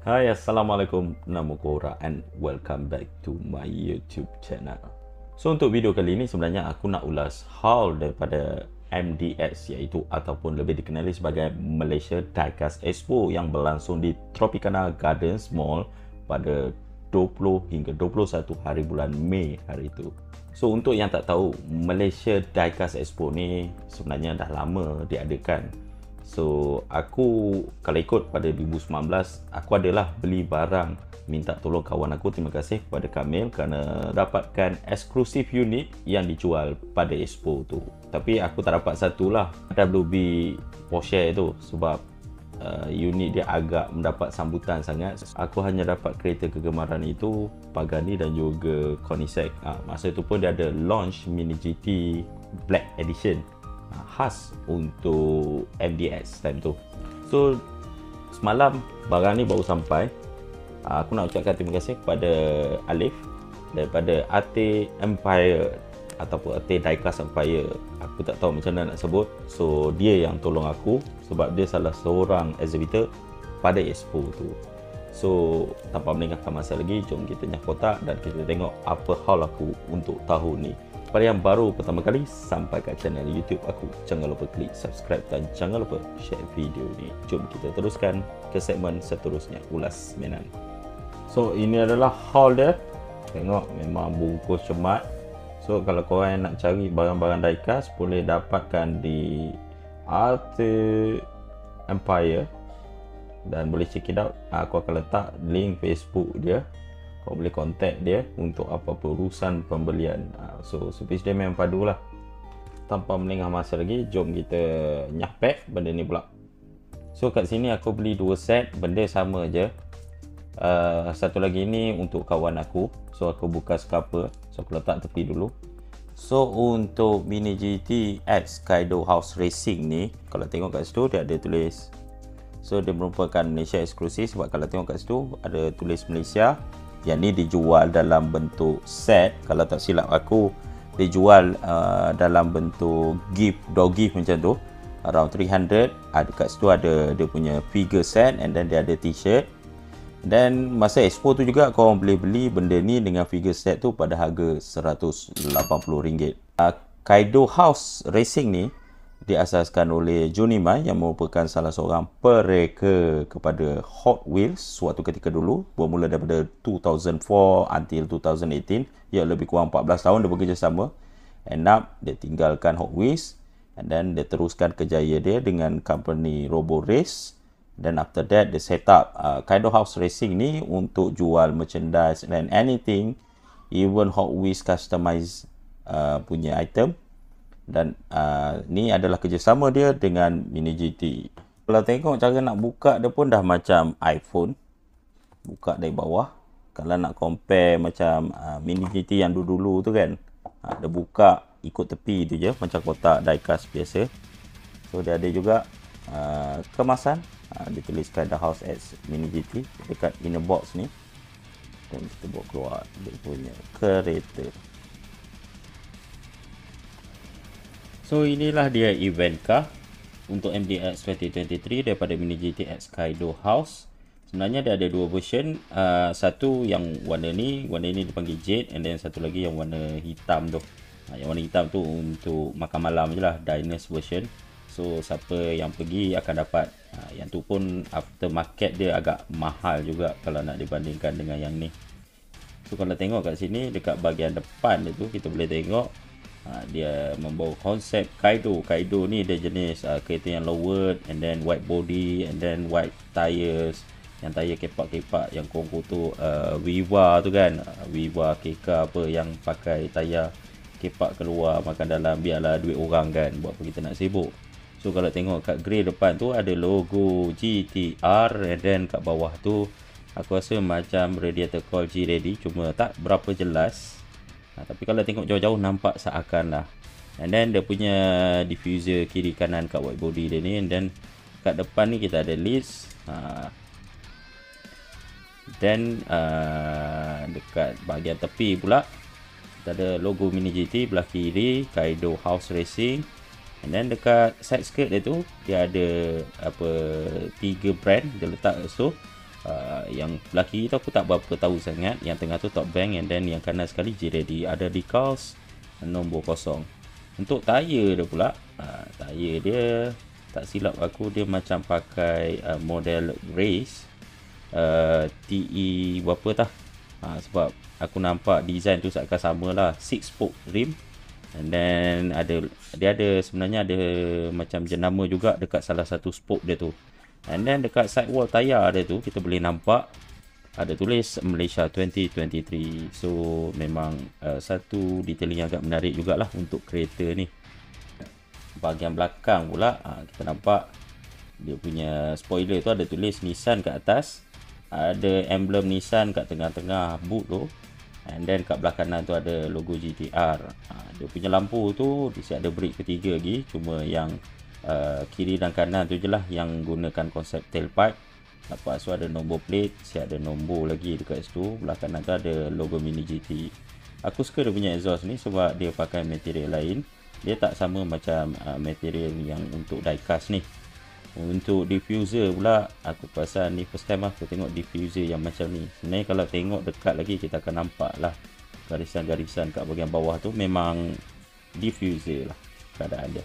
Hai, Assalamualaikum. Nama korang and welcome back to my YouTube channel. So, untuk video kali ini sebenarnya aku nak ulas haul daripada MDX, iaitu ataupun lebih dikenali sebagai Malaysia Diecast Expo yang berlangsung di Tropicana Gardens Mall pada 20 hingga 21 hari bulan Mei hari itu. So, untuk yang tak tahu, Malaysia Diecast Expo ni sebenarnya dah lama diadakan. So, aku kalau ikut pada 2019, aku adalah beli barang, minta tolong kawan aku, terima kasih kepada Kamil kerana dapatkan eksklusif unit yang dijual pada Expo tu. Tapi aku tak dapat satu lah, WB Porsche tu, sebab unit dia agak mendapat sambutan sangat. Aku hanya dapat kereta kegemaran itu, Pagani dan juga Koenigsegg. Masa itu pun dia ada launch Mini GT Black Edition khas untuk MDX time tu. So semalam barang ni baru sampai. Aku nak ucapkan terima kasih kepada Alif daripada AT Empire ataupun AT Diecast Empire. Aku tak tahu macam mana nak sebut. So dia yang tolong aku sebab dia salah seorang exhibitor pada Expo tu. So tanpa melengahkan masa lagi, jom kita nyah kotak dan kita tengok apa haul aku untuk tahun ni. Kepada yang baru pertama kali sampai kat channel YouTube aku, jangan lupa klik subscribe dan jangan lupa share video ni. Jom kita teruskan ke segmen seterusnya, ulas mainan. So ini adalah haul dia. Tengok memang bungkus cermat. So kalau korang nak cari barang-barang diecast, boleh dapatkan di AT Empire dan boleh check it out. Aku akan letak link Facebook dia. Kau boleh contact dia untuk apa-apa urusan pembelian. So servis dia memang padu lah. Tanpa melengah masa lagi, jom kita nyah pack benda ni pula. So kat sini aku beli 2 set, benda sama je. Satu lagi ni untuk kawan aku. So aku buka scalper, so aku letak tepi dulu. So untuk Mini GT X Kaido House Racing ni, kalau tengok kat situ dia ada tulis. So dia merupakan Malaysia eksklusif, sebab kalau tengok kat situ ada tulis Malaysia. Yang ni dijual dalam bentuk set. Kalau tak silap aku, dijual dalam bentuk gift, dog gift macam tu, around 300. Kat situ ada dia punya figure set, and then dia ada t-shirt. Dan masa Expo tu juga korang boleh beli benda ni dengan figure set tu pada harga RM180. Kaido House Racing ni diasaskan oleh Junima yang merupakan salah seorang pereka kepada Hot Wheels suatu ketika dulu, bermula daripada 2004 until 2018. Ya, lebih kurang 14 tahun dia bekerjasama. End up dia tinggalkan Hot Wheels, and then dia teruskan kerjaya dia dengan company Robo Race. Dan after that dia set up Kaido House Racing ni untuk jual merchandise and anything, even Hot Wheels customized punya item. Dan ni adalah kerjasama dia dengan Mini GT. Kalau tengok cara nak buka dia pun dah macam iPhone, buka dari bawah. Kalau nak compare macam Mini GT yang dulu-dulu tu kan, dia buka ikut tepi tu je, macam kotak diecast biasa. So dia ada juga kemasan, dituliskan The House X Mini GT dekat inner box ni. Dan kita bawa keluar dia punya kereta. So inilah dia event car untuk MDX 2023 daripada Mini GT X Kaido House. Sebenarnya dia ada dua version. Satu yang warna ni dipanggil Jade, and then satu lagi yang warna hitam tu. Yang warna hitam tu untuk makan malam je lah, diners version. So siapa yang pergi akan dapat. Yang tu pun aftermarket dia agak mahal juga kalau nak dibandingkan dengan yang ni. So kalau tengok kat sini dekat bahagian depan dia tu, kita boleh tengok dia membawa konsep Kaido. Kaido ni dia jenis kereta yang lowered, and then white body, and then white tires. Yang tayar kepak-kepak yang kongko tu Viva tu kan, Viva KK apa, yang pakai tayar kepak keluar makan dalam, biarlah duit orang kan, buat apa kita nak sibuk. So kalau tengok kat grill depan tu ada logo GTR, and then kat bawah tu aku rasa macam radiator coil G ready, cuma tak berapa jelas. Tapi kalau tengok jauh-jauh nampak seakan lah. And then dia punya diffuser kiri kanan kat white body dia ni. And then kat depan ni kita ada list. Then dekat bahagian tepi pula kita ada logo Mini GT belah kiri, Kaido House Racing. And then dekat side skirt dia tu dia ada 3 brand dia letak kat situ. Yang belah kiri tu aku tak berapa tahu sangat. Yang tengah tu top bank, and then yang kanan sekali G-Ready. Ada decals nombor 0. Untuk tayar dia pula, tayar dia tak silap aku dia macam pakai model race TE berapa tah. Sebab aku nampak design tu seakan sama lah, 6 spoke rim. And then dia ada sebenarnya ada macam jenama juga dekat salah satu spoke dia tu. And then dekat sidewall tayar dia tu kita boleh nampak ada tulis Malaysia 2023. So memang satu detailing yang agak menarik jugalah untuk kereta ni. Bahagian belakang pula kita nampak dia punya spoiler tu ada tulis Nissan kat atas, ada emblem Nissan kat tengah-tengah boot tu, and then kat belah kanan tu ada logo GTR. Dia punya lampu tu dia ada brake ketiga lagi, cuma yang kiri dan kanan tu je lah yang gunakan konsep tailpipe. Lepas tu ada nombor plate, ada nombor lagi dekat situ. Belah kanan tu ada logo Mini GT. Aku suka dia punya exhaust ni sebab dia pakai material lain. Dia tak sama macam material yang untuk diecast ni. Untuk diffuser pula, aku perasan ni first time aku tengok diffuser yang macam ni. Sebenarnya kalau tengok dekat lagi kita akan nampak lah garisan-garisan kat bahagian bawah tu memang diffuser lah keadaan dia.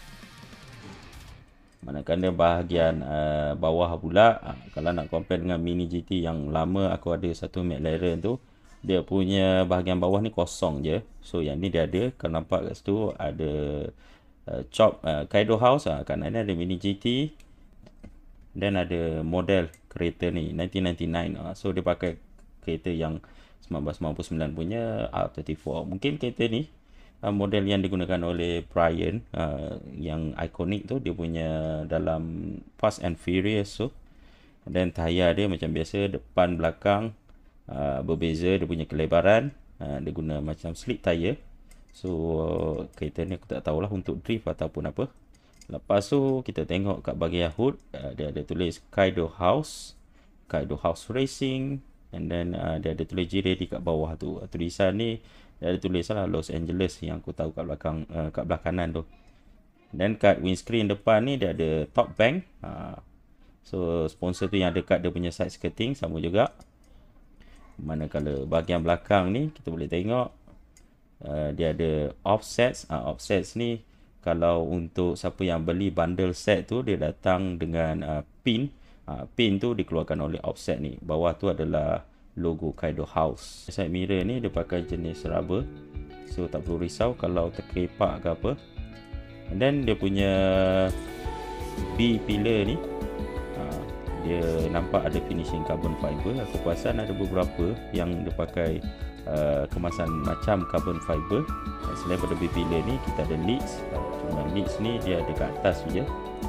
Manakala bahagian bawah pula, kalau nak compare dengan Mini GT yang lama aku ada satu McLaren tu, dia punya bahagian bawah ni kosong je. So yang ni dia ada, kalau nampak kat situ ada chop Kaido House, kat mana ada Mini GT, dan ada model kereta ni 1999. So dia pakai kereta yang 1999 punya R34. Mungkin kereta ni model yang digunakan oleh Brian, yang ikonik tu, dia punya dalam Fast and Furious tu. Dan tayar dia macam biasa, depan belakang berbeza, dia punya kelebaran, dia guna macam slick tayar. So kereta ni aku tak tahulah untuk drift ataupun apa. Lepas tu kita tengok kat bahagian hood, dia ada tulis Kaido House Racing, and then dia ada tulis G-Ready kat bawah tu. Tulisan ni dia ada tulis lah Los Angeles yang aku tahu kat belakang, kat belah kanan tu. Dan kat windscreen depan ni dia ada top bank. So sponsor tu yang dekat dia punya side skirting sama juga. Manakala bahagian belakang ni kita boleh tengok dia ada offsets. Offsets ni kalau untuk siapa yang beli bundle set tu, dia datang dengan pin. Pin tu dikeluarkan oleh offset ni. Bawah tu adalah logo Kaido House. Side mirror ni dia pakai jenis rubber, so tak perlu risau kalau terkepak ke apa. And then dia punya B pillar ni, dia nampak ada finishing carbon fiber. Aku perasan ada beberapa yang dia pakai kemasan macam carbon fiber. Selain pada B pillar ni kita ada leads. Cuma leads ni dia ada kat atas je.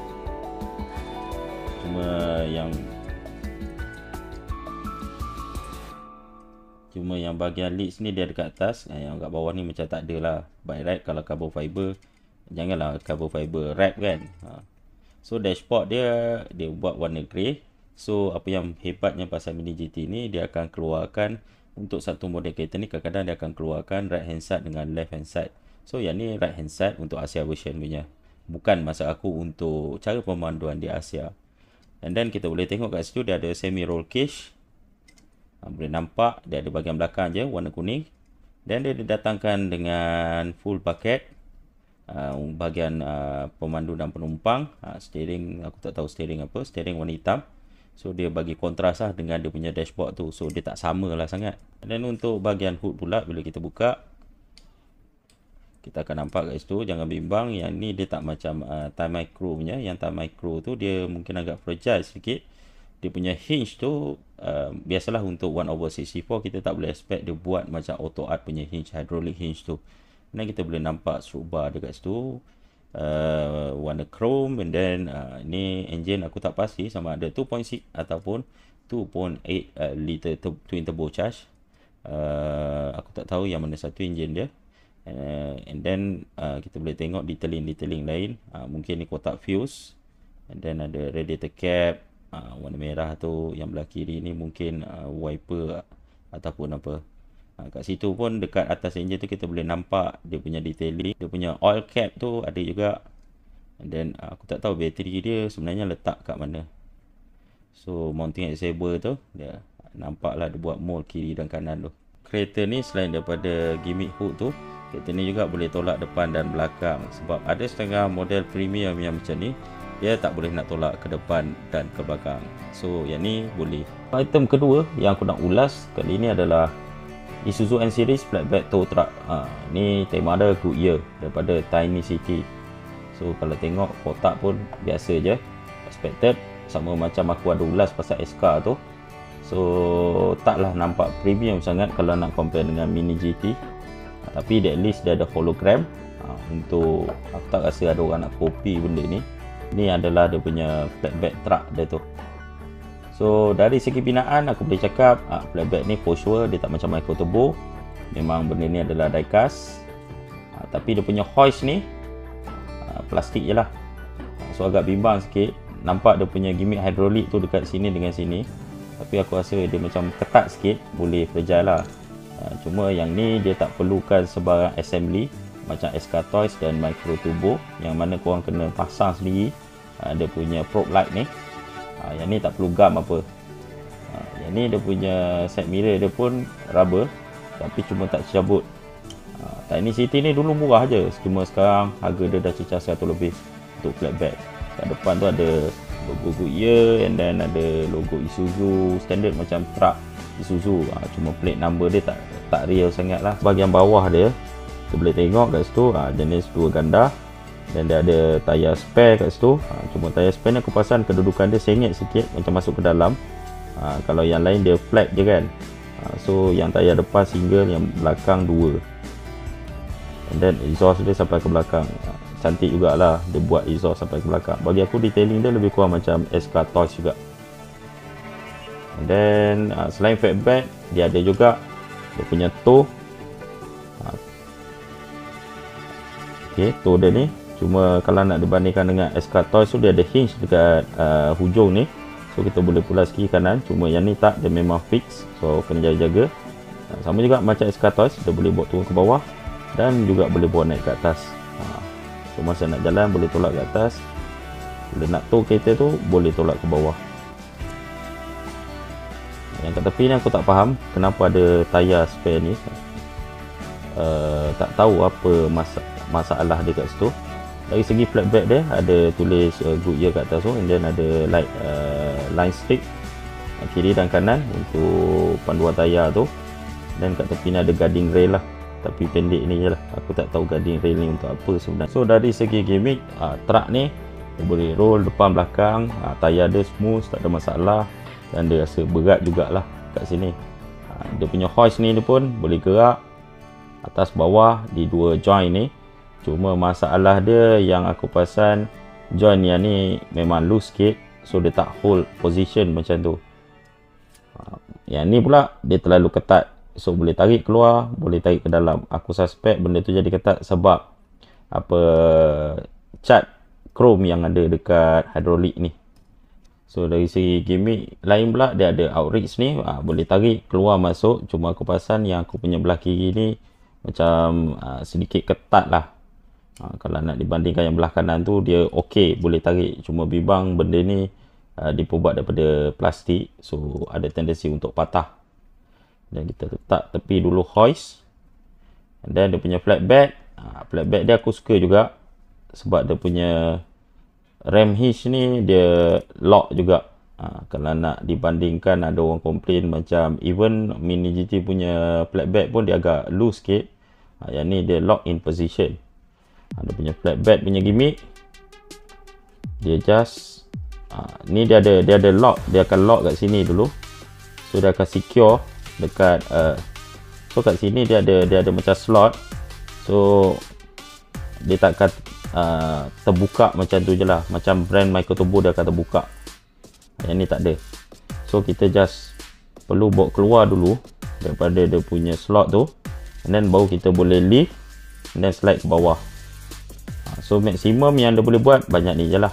Cuma yang bahagian leads ni dia dekat atas, yang kat bawah ni macam tak ada lah. By right kalau carbon fiber, janganlah carbon fiber wrap kan. So dashboard dia buat warna grey. So apa yang hebatnya pasal Mini GT ni, dia akan keluarkan untuk satu model kereta ni, kadang-kadang dia akan keluarkan right hand side dengan left hand side. So yang ni right hand side untuk Asia version punya, bukan masa aku untuk cara pemanduan di Asia. And then kita boleh tengok kat situ dia ada semi roll cage. Boleh nampak dia ada bahagian belakang je warna kuning. Dan dia didatangkan dengan full bucket. Bahagian pemandu dan penumpang. Steering, aku tak tahu steering apa. Steering warna hitam. So dia bagi kontras lah dengan dia punya dashboard tu. So dia tak sama lah sangat. Dan untuk bahagian hood pula, bila kita buka, kita akan nampak kat situ, jangan bimbang, yang ni dia tak macam Time Micro punya. Yang Time Micro tu dia mungkin agak fragile sikit. Dia punya hinge tu biasalah untuk 1/64 kita tak boleh expect dia buat macam auto art punya hinge, hydraulic hinge tu. Dan kita boleh nampak stroke bar dekat situ, warna chrome. And then ni engine aku tak pasti sama ada 2.6 ataupun 2.8 liter twin turbo charge. Aku tak tahu yang mana satu engine dia. And then kita boleh tengok detailing lain. Mungkin ni kotak fuse. And then ada radiator cap, warna merah tu. Yang belah kiri ni mungkin wiper ataupun apa. Kat situ pun dekat atas engine tu kita boleh nampak dia punya detailing. Dia punya oil cap tu ada juga. And then aku tak tahu bateri dia sebenarnya letak kat mana. So mounting accessible tu dia nampaklah dia buat mold kiri dan kanan tu. Kereta ni selain daripada gimmick hook tu, kereta ni juga boleh tolak depan dan belakang. Sebab ada setengah model premium yang macam ni, dia tak boleh nak tolak ke depan dan ke belakang. So yang ni boleh. Item kedua yang aku nak ulas kali ni adalah Isuzu N Series flatbed tow truck. Ni tema dia Goodyear daripada Tiny City. So kalau tengok kotak pun biasa je, expected, sama macam aku ada ulas pasal SK tu. So taklah nampak premium sangat kalau nak compare dengan Mini GT. Tapi at least dia ada hologram. Untuk aku tak rasa ada orang nak copy benda ni. Ni adalah dia punya flatbed truck dia tu. So dari segi binaan aku boleh cakap flatbed ni for sure dia tak macam micro turbo. Memang benda ni adalah diecast. Tapi dia punya hoist ni plastik je lah. So agak bimbang sikit. Nampak dia punya gimmick hidrolik tu dekat sini dengan sini. Tapi aku rasa dia macam ketat sikit, boleh fragile lah. Cuma yang ni dia tak perlukan sebarang assembly macam SK Toys dan Micro Turbo, yang mana korang kena pasang sendiri dia punya probe light ni. Yang ni tak perlu gam apa. Yang ni dia punya side mirror dia pun rubber, tapi cuma tak cabut. Tiny City ni dulu murah je, cuma sekarang harga dia dah cecah 100 lebih untuk flatbed. Kat depan tu ada logo Goodyear, and then ada logo Isuzu standard macam truck Isuzu. Cuma plate number dia tak real sangat lah. Bahagian bawah dia kita boleh tengok kat situ jenis 2 ganda, dan dia ada tayar spare kat situ. Cuma tayar spare ni aku perasan kedudukan dia sengit sikit macam masuk ke dalam. Kalau yang lain dia flat je kan. So yang tayar depan single, yang belakang 2, and then exhaust dia sampai ke belakang. Cantik jugalah dia buat exhaust sampai ke belakang. Bagi aku detailing dia lebih kurang macam SK Toys juga. And then selain flatbed, dia ada juga dia punya tow. Tow dia ni cuma kalau nak dibandingkan dengan SK Toys tu dia ada hinge dekat hujung ni. So kita boleh pulas kiri kanan. Cuma yang ni tak, dia memang fix. So kena jaga-jaga. Sama juga macam SK Toys, dia boleh bawa turun ke bawah dan juga boleh bawa naik ke atas. So masa nak jalan boleh tolak ke atas, bila nak tow kereta tu boleh tolak ke bawah. Yang kat tepi ni aku tak faham kenapa ada tayar spare ni. Tak tahu apa masalah dia kat situ. Dari segi flatbed dia ada tulis Goodyear kat atas tu, and then ada line stick kiri dan kanan untuk panduan tayar tu. Dan kat tepi ni ada guarding rail lah, tapi pendek ni je lah. Aku tak tahu guarding rail ni untuk apa sebenarnya. So dari segi gimmick, truck ni dia boleh roll depan belakang, tayar dia smooth, tak ada masalah. Dan dia rasa berat jugalah kat sini. Dia punya hoist ni dia pun boleh gerak atas bawah di 2 joint ni. Cuma masalah dia yang aku perasan, joint yang ni memang loose sikit. So dia tak hold position macam tu. Yang ni pula dia terlalu ketat. So boleh tarik keluar, boleh tarik ke dalam. Aku suspect benda tu jadi ketat sebab apa, cat chrome yang ada dekat hidrolik ni. So dari segi gimmick lain pula, dia ada outriggs ni, boleh tarik keluar masuk. Cuma aku perasan yang aku punya belah kiri ni macam sedikit ketat lah. Kalau nak dibandingkan yang belah kanan tu, dia okey, boleh tarik. Cuma bimbang benda ni diperbuat daripada plastik, so ada tendensi untuk patah. Dan kita letak tepi dulu hoist, and then dia punya flatbed. Flatbed dia aku suka juga sebab dia punya ram hitch ni dia lock juga. Kalau nak dibandingkan, ada orang komplain macam even Mini GT punya flatbed pun dia agak loose sikit. Yang ni dia lock in position. Dia punya flatbed punya gimmick, dia just ni dia ada lock. Dia akan lock kat sini dulu, so dia akan secure dekat so kat sini dia ada macam slot. So dia takkan terbuka macam tu je lah. Macam brand Micro Turbo dia akan terbuka. Yang ni tak ada. So kita just perlu bawa keluar dulu daripada dia punya slot tu, and then baru kita boleh lift and then slide ke bawah. So maksimum yang dia boleh buat banyak ni je lah.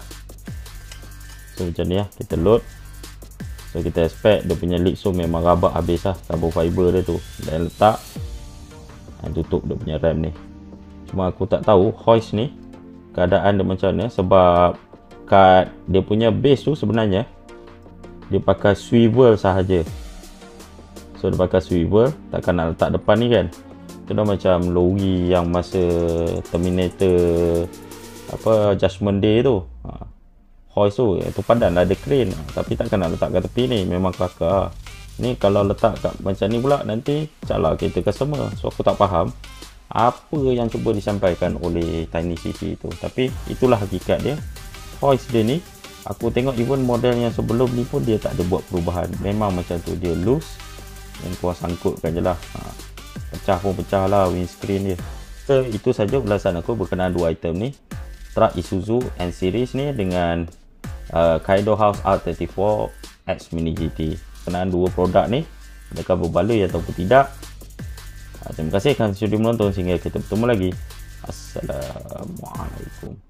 So macam ni lah, kita load. So kita expect dia punya lid so memang rabak habis lah carbon fiber dia tu. Dan letak dan tutup dia punya rem ni. Cuma aku tak tahu hoist ni keadaan dia macam mana, sebab kat dia punya base tu sebenarnya dia pakai swivel sahaja. So dia pakai swivel, takkan nak letak depan ni kan. Itu dah macam lori yang masa Terminator apa Judgment Day tu, hoist tu, itu padan lah ada crane, tapi takkan nak letak kat tepi ni, memang kelakar. Ni kalau letak kat macam ni pula nanti calar kereta customer. So aku tak faham apa yang cuba disampaikan oleh Tiny City tu, tapi itulah hakikat dia. Hoist dia ni, aku tengok even model yang sebelum ni pun dia tak ada buat perubahan, memang macam tu, dia loose dan kau sangkutkan je lah. Pecah pun pecah lah windscreen dia. So itu saja ulasan aku berkenaan dua item ni, truk Isuzu N Series ni dengan Kaido House R34 X Mini GT. Berkenaan dua produk ni, adakah berbaloi ataupun tidak? Terima kasih kerana sudi menonton, sehingga kita bertemu lagi. Assalamualaikum.